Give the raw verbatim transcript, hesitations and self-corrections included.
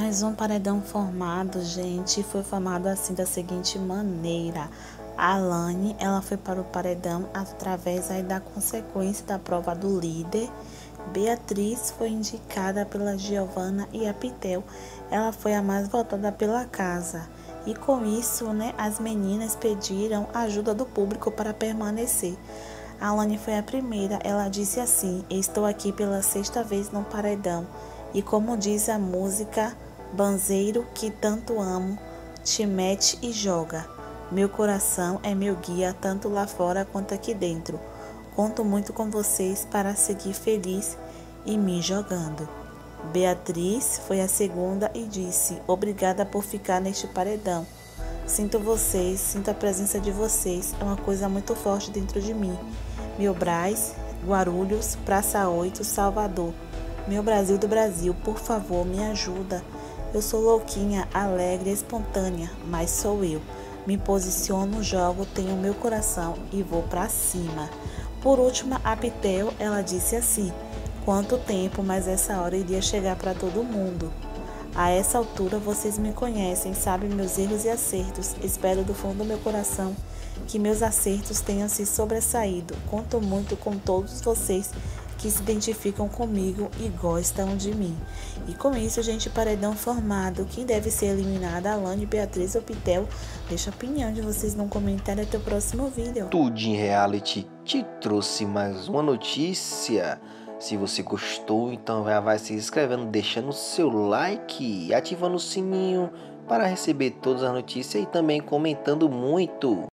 Mais um paredão formado, gente. Foi formado assim da seguinte maneira. A Alane, ela foi para o paredão através aí da consequência da prova do líder. Beatriz foi indicada pela Giovana e a Pitel, ela foi a mais votada pela casa. E com isso, né, as meninas pediram ajuda do público para permanecer. A Alane foi a primeira, ela disse assim: estou aqui pela sexta vez no paredão. E como diz a música, banzeiro que tanto amo, te mete e joga. Meu coração é meu guia, tanto lá fora quanto aqui dentro. Conto muito com vocês para seguir feliz e me jogando. Beatriz foi a segunda e disse: obrigada por ficar neste paredão. Sinto vocês, sinto a presença de vocês, é uma coisa muito forte dentro de mim. Meu Brás, Guarulhos, Praça oito, Salvador. Meu Brasil do Brasil, por favor, me ajuda. Eu sou louquinha, alegre, espontânea, mas sou eu. Me posiciono, jogo, tenho meu coração e vou pra cima. Por último, a Pitel, ela disse assim: quanto tempo, mas essa hora iria chegar para todo mundo. A essa altura vocês me conhecem, sabem meus erros e acertos. Espero do fundo do meu coração que meus acertos tenham se sobressaído. Conto muito com todos vocês que se identificam comigo e gostam de mim. E com isso, gente, paredão formado. Quem deve ser eliminada? Alane, Beatriz ou Pitel? Deixa a opinião de vocês no comentário. Até o próximo vídeo. Tudinho Reality te trouxe mais uma notícia. Se você gostou, então já vai se inscrevendo, deixando o seu like e ativando o sininho para receber todas as notícias e também comentando muito.